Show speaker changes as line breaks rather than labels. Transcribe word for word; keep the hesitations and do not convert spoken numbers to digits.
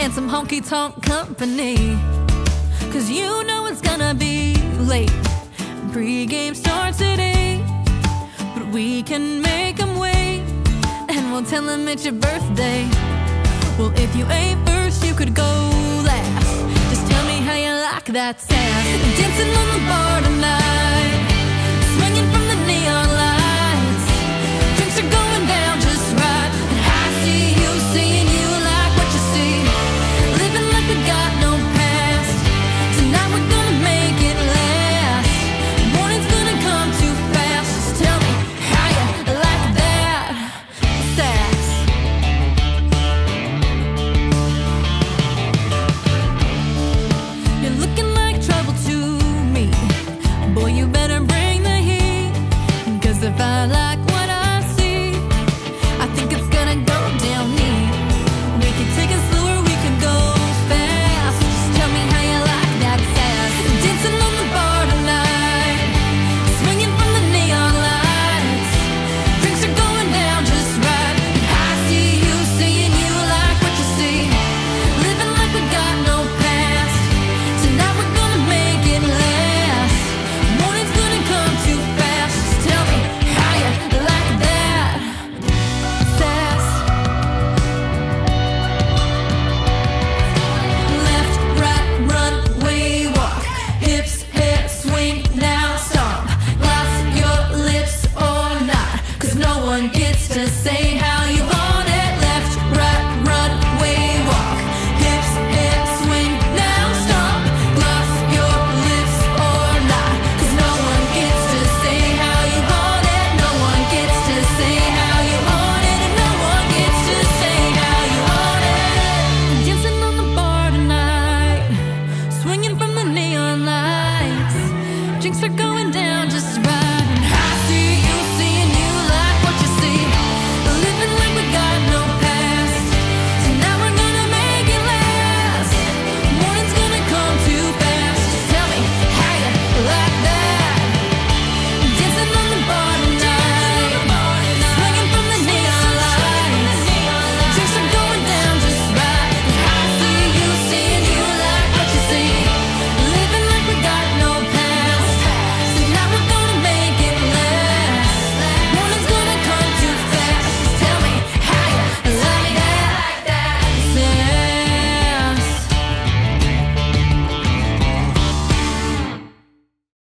and some honky-tonk company. Cause you know it's gonna be late. Pre-game starts at eight, but we can make them wait, and we'll tell them it's your birthday. Well, if you ain't first, you could go last. Just tell me how you like that sass. Dancing on the bar